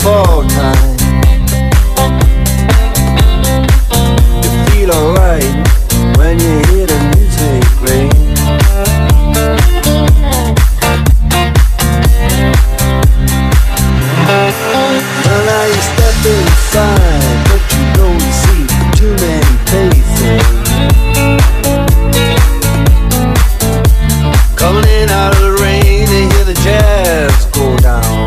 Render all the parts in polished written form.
fall time. You feel alright when you hear the music play. Well, now you step inside, but you don't see too many faces. Coming in out of the rain, they hear the jazz go down.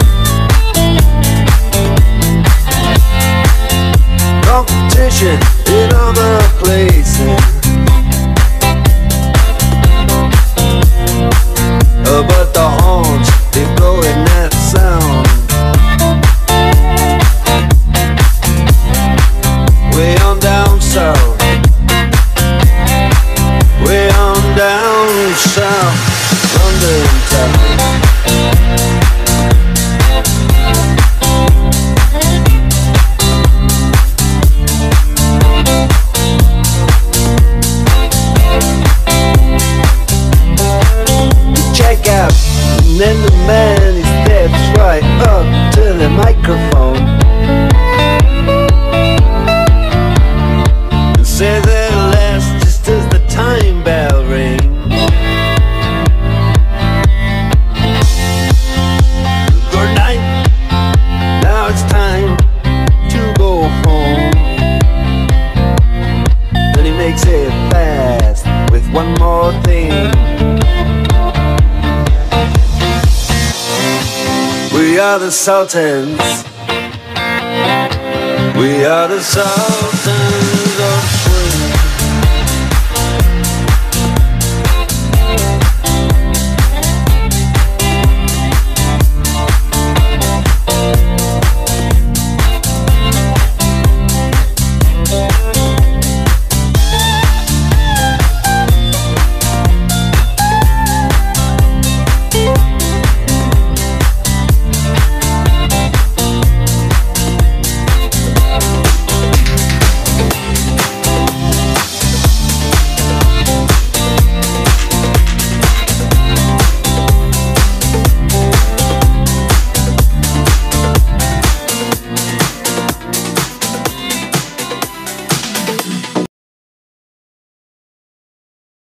Competition in other places, but the horns, they blow in that sound. Way on down south, way on down south, London town. And then the man, he steps right up to the microphone and says at last, just as the time bell rings, good night, now it's time to go home. Then he makes it fast with one more thing. We are the Sultans. We are the Sultans.